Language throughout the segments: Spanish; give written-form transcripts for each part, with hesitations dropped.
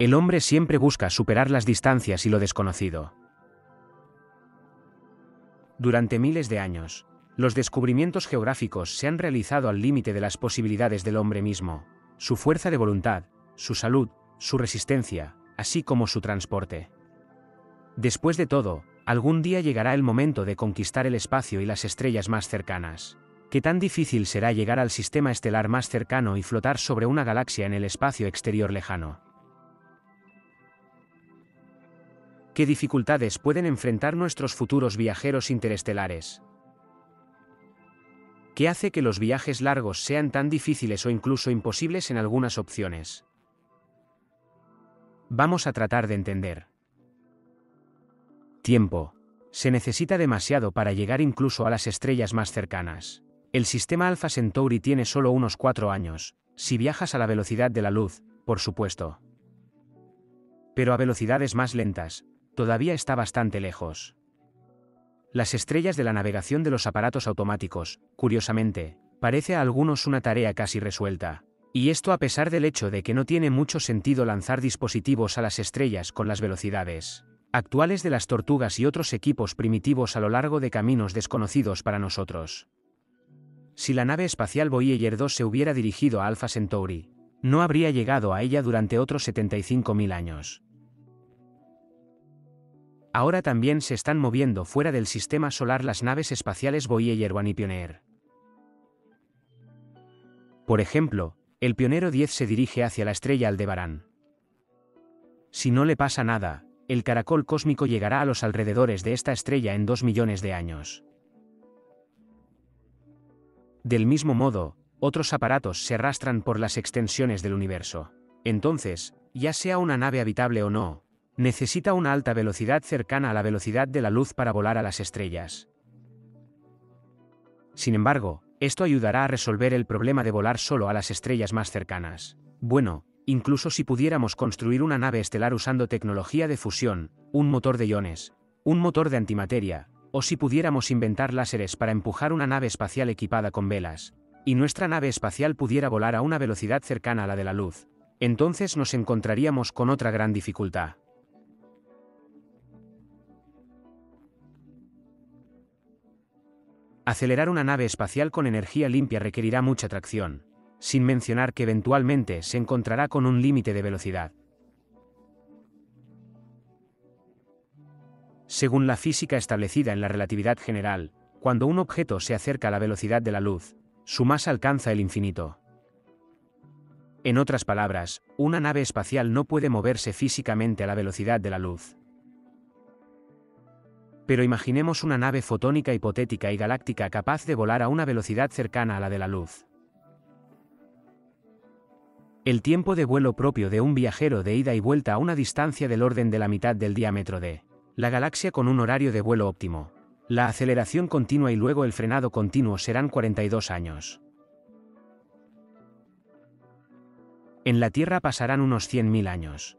El hombre siempre busca superar las distancias y lo desconocido. Durante miles de años, los descubrimientos geográficos se han realizado al límite de las posibilidades del hombre mismo, su fuerza de voluntad, su salud, su resistencia, así como su transporte. Después de todo, algún día llegará el momento de conquistar el espacio y las estrellas más cercanas. ¿Qué tan difícil será llegar al sistema estelar más cercano y flotar sobre una galaxia en el espacio exterior lejano? ¿Qué dificultades pueden enfrentar nuestros futuros viajeros interestelares? ¿Qué hace que los viajes largos sean tan difíciles o incluso imposibles en algunas opciones? Vamos a tratar de entender. Tiempo. Se necesita demasiado para llegar incluso a las estrellas más cercanas. El sistema Alpha Centauri tiene solo unos 4 años, si viajas a la velocidad de la luz, por supuesto. Pero a velocidades más lentas, todavía está bastante lejos. Las estrellas de la navegación de los aparatos automáticos, curiosamente, parece a algunos una tarea casi resuelta. Y esto a pesar del hecho de que no tiene mucho sentido lanzar dispositivos a las estrellas con las velocidades actuales de las tortugas y otros equipos primitivos a lo largo de caminos desconocidos para nosotros. Si la nave espacial Voyager 2 se hubiera dirigido a Alpha Centauri, no habría llegado a ella durante otros 75.000 años. Ahora también se están moviendo fuera del sistema solar las naves espaciales Voyager 1 y Pioneer. Por ejemplo, el Pionero 10 se dirige hacia la estrella Aldebarán. Si no le pasa nada, el caracol cósmico llegará a los alrededores de esta estrella en 2 millones de años. Del mismo modo, otros aparatos se arrastran por las extensiones del universo. Entonces, ya sea una nave habitable o no, necesita una alta velocidad cercana a la velocidad de la luz para volar a las estrellas. Sin embargo, esto ayudará a resolver el problema de volar solo a las estrellas más cercanas. Bueno, incluso si pudiéramos construir una nave estelar usando tecnología de fusión, un motor de iones, un motor de antimateria, o si pudiéramos inventar láseres para empujar una nave espacial equipada con velas, y nuestra nave espacial pudiera volar a una velocidad cercana a la de la luz, entonces nos encontraríamos con otra gran dificultad. Acelerar una nave espacial con energía limpia requerirá mucha tracción, sin mencionar que eventualmente se encontrará con un límite de velocidad. Según la física establecida en la relatividad general, cuando un objeto se acerca a la velocidad de la luz, su masa alcanza el infinito. En otras palabras, una nave espacial no puede moverse físicamente a la velocidad de la luz. Pero imaginemos una nave fotónica hipotética y galáctica capaz de volar a una velocidad cercana a la de la luz. El tiempo de vuelo propio de un viajero de ida y vuelta a una distancia del orden de la mitad del diámetro de la galaxia con un horario de vuelo óptimo. La aceleración continua y luego el frenado continuo serán 42 años. En la Tierra pasarán unos 100.000 años.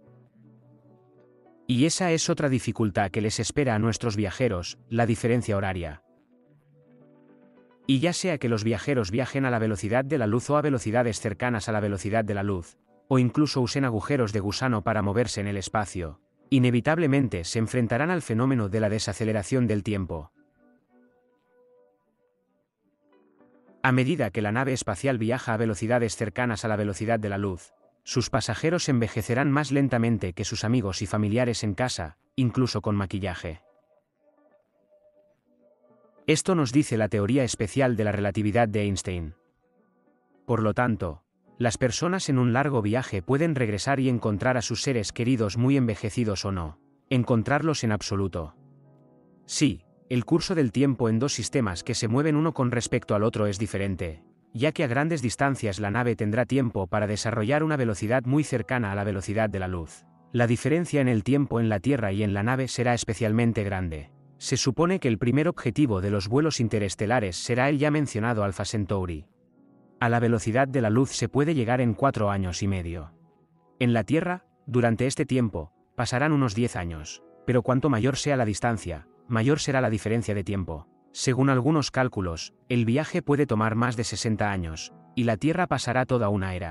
Y esa es otra dificultad que les espera a nuestros viajeros, la diferencia horaria. Y ya sea que los viajeros viajen a la velocidad de la luz o a velocidades cercanas a la velocidad de la luz, o incluso usen agujeros de gusano para moverse en el espacio, inevitablemente se enfrentarán al fenómeno de la desaceleración del tiempo. A medida que la nave espacial viaja a velocidades cercanas a la velocidad de la luz, sus pasajeros envejecerán más lentamente que sus amigos y familiares en casa, incluso con maquillaje. Esto nos dice la teoría especial de la relatividad de Einstein. Por lo tanto, las personas en un largo viaje pueden regresar y encontrar a sus seres queridos muy envejecidos o no encontrarlos en absoluto. Sí, el curso del tiempo en dos sistemas que se mueven uno con respecto al otro es diferente, ya que a grandes distancias la nave tendrá tiempo para desarrollar una velocidad muy cercana a la velocidad de la luz. La diferencia en el tiempo en la Tierra y en la nave será especialmente grande. Se supone que el primer objetivo de los vuelos interestelares será el ya mencionado Alpha Centauri. A la velocidad de la luz se puede llegar en 4 años y medio. En la Tierra, durante este tiempo, pasarán unos 10 años, pero cuanto mayor sea la distancia, mayor será la diferencia de tiempo. Según algunos cálculos, el viaje puede tomar más de 60 años, y la Tierra pasará toda una era.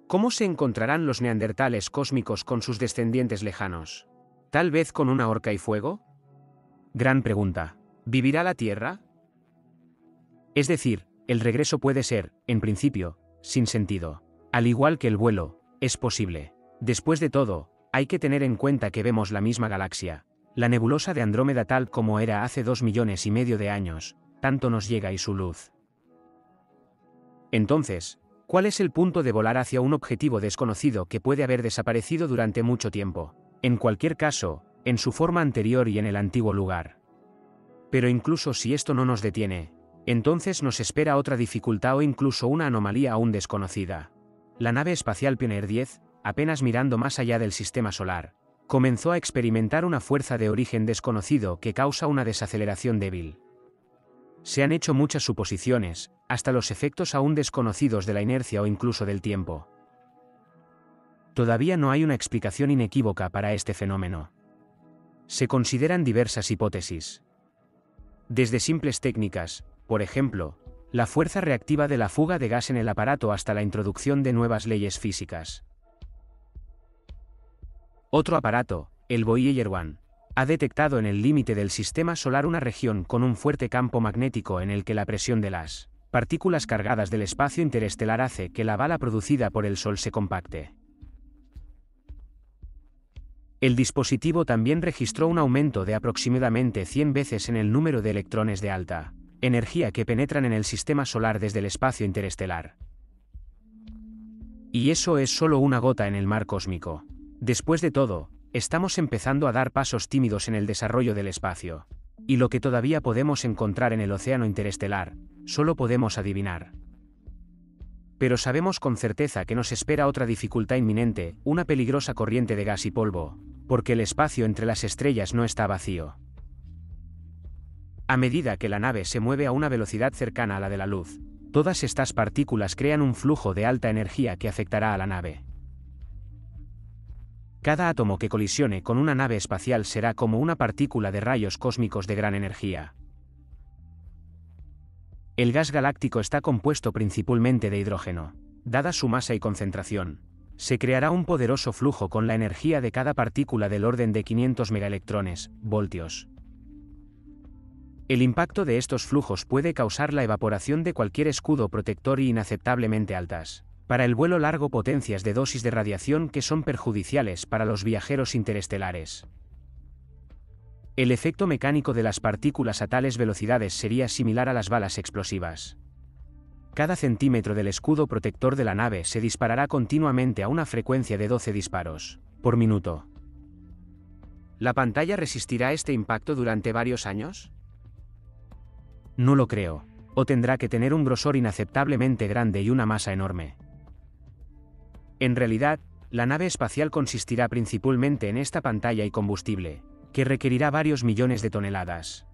¿Cómo se encontrarán los neandertales cósmicos con sus descendientes lejanos? ¿Tal vez con una horca y fuego? Gran pregunta. ¿Vivirá la Tierra? Es decir, el regreso puede ser, en principio, sin sentido. Al igual que el vuelo, es posible. Después de todo, hay que tener en cuenta que vemos la misma galaxia. La nebulosa de Andrómeda tal como era hace 2,5 millones de años, tanto nos llega y su luz. Entonces, ¿cuál es el punto de volar hacia un objetivo desconocido que puede haber desaparecido durante mucho tiempo? En cualquier caso, en su forma anterior y en el antiguo lugar. Pero incluso si esto no nos detiene, entonces nos espera otra dificultad o incluso una anomalía aún desconocida. La nave espacial Pioneer 10, apenas mirando más allá del sistema solar, comenzó a experimentar una fuerza de origen desconocido que causa una desaceleración débil. Se han hecho muchas suposiciones, hasta los efectos aún desconocidos de la inercia o incluso del tiempo. Todavía no hay una explicación inequívoca para este fenómeno. Se consideran diversas hipótesis. Desde simples técnicas, por ejemplo, la fuerza reactiva de la fuga de gas en el aparato hasta la introducción de nuevas leyes físicas. Otro aparato, el Voyager 1, ha detectado en el límite del sistema solar una región con un fuerte campo magnético en el que la presión de las partículas cargadas del espacio interestelar hace que la bala producida por el Sol se compacte. El dispositivo también registró un aumento de aproximadamente 100 veces en el número de electrones de alta energía que penetran en el sistema solar desde el espacio interestelar. Y eso es solo una gota en el mar cósmico. Después de todo, estamos empezando a dar pasos tímidos en el desarrollo del espacio. Y lo que todavía podemos encontrar en el océano interestelar, solo podemos adivinar. Pero sabemos con certeza que nos espera otra dificultad inminente, una peligrosa corriente de gas y polvo, porque el espacio entre las estrellas no está vacío. A medida que la nave se mueve a una velocidad cercana a la de la luz, todas estas partículas crean un flujo de alta energía que afectará a la nave. Cada átomo que colisione con una nave espacial será como una partícula de rayos cósmicos de gran energía. El gas galáctico está compuesto principalmente de hidrógeno. Dada su masa y concentración, se creará un poderoso flujo con la energía de cada partícula del orden de 500 megaelectrones, voltios. El impacto de estos flujos puede causar la evaporación de cualquier escudo protector y inaceptablemente altas. Para el vuelo largo potencias de dosis de radiación que son perjudiciales para los viajeros interestelares. El efecto mecánico de las partículas a tales velocidades sería similar a las balas explosivas. Cada centímetro del escudo protector de la nave se disparará continuamente a una frecuencia de 12 disparos por minuto. ¿La pantalla resistirá este impacto durante varios años? No lo creo, o tendrá que tener un grosor inaceptablemente grande y una masa enorme. En realidad, la nave espacial consistirá principalmente en esta pantalla y combustible, que requerirá varios millones de toneladas.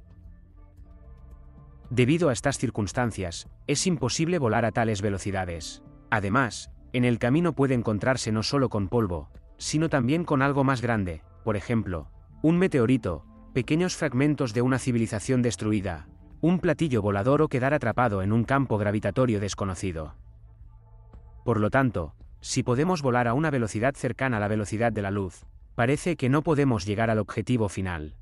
Debido a estas circunstancias, es imposible volar a tales velocidades. Además, en el camino puede encontrarse no solo con polvo, sino también con algo más grande, por ejemplo, un meteorito, pequeños fragmentos de una civilización destruida, un platillo volador o quedar atrapado en un campo gravitatorio desconocido. Por lo tanto, si podemos volar a una velocidad cercana a la velocidad de la luz, parece que no podemos llegar al objetivo final.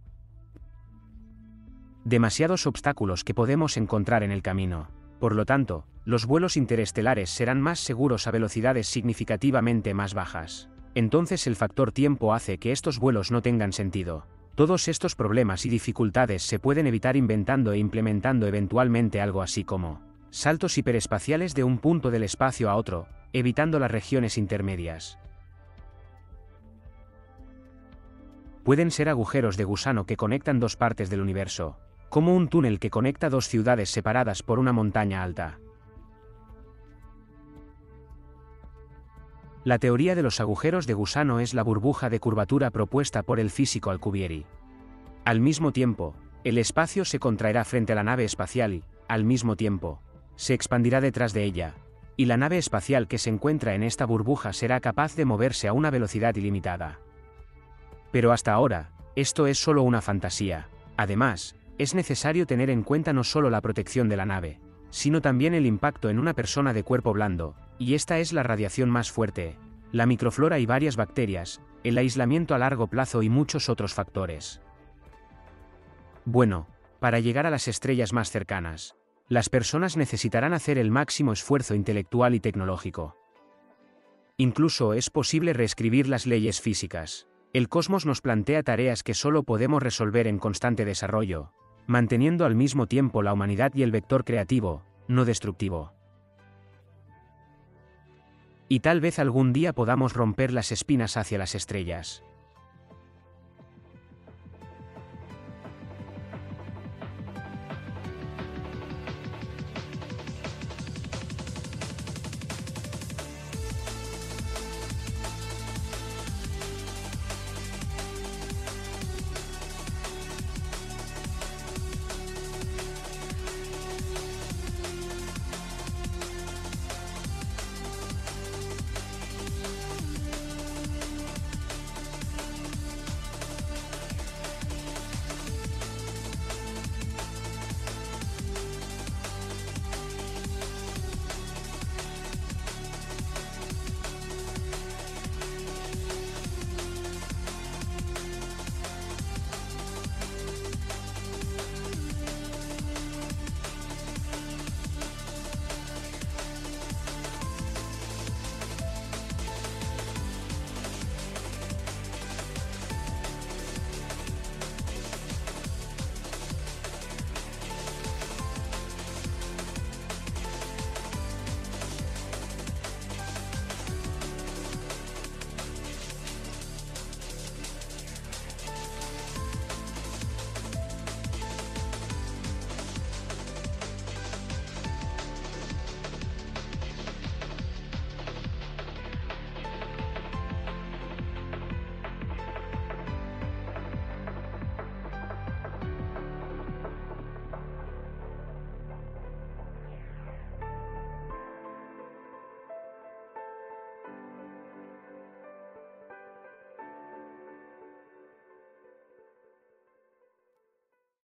Demasiados obstáculos que podemos encontrar en el camino. Por lo tanto, los vuelos interestelares serán más seguros a velocidades significativamente más bajas. Entonces el factor tiempo hace que estos vuelos no tengan sentido. Todos estos problemas y dificultades se pueden evitar inventando e implementando eventualmente algo así como saltos hiperespaciales de un punto del espacio a otro, evitando las regiones intermedias. Pueden ser agujeros de gusano que conectan dos partes del universo, como un túnel que conecta dos ciudades separadas por una montaña alta. La teoría de los agujeros de gusano es la burbuja de curvatura propuesta por el físico Alcubierre. Al mismo tiempo, el espacio se contraerá frente a la nave espacial y, al mismo tiempo, se expandirá detrás de ella, y la nave espacial que se encuentra en esta burbuja será capaz de moverse a una velocidad ilimitada. Pero hasta ahora, esto es solo una fantasía. Además, es necesario tener en cuenta no solo la protección de la nave, sino también el impacto en una persona de cuerpo blando, y esta es la radiación más fuerte, la microflora y varias bacterias, el aislamiento a largo plazo y muchos otros factores. Bueno, para llegar a las estrellas más cercanas, las personas necesitarán hacer el máximo esfuerzo intelectual y tecnológico. Incluso es posible reescribir las leyes físicas. El cosmos nos plantea tareas que solo podemos resolver en constante desarrollo, manteniendo al mismo tiempo la humanidad y el vector creativo, no destructivo. Y tal vez algún día podamos romper las espinas hacia las estrellas.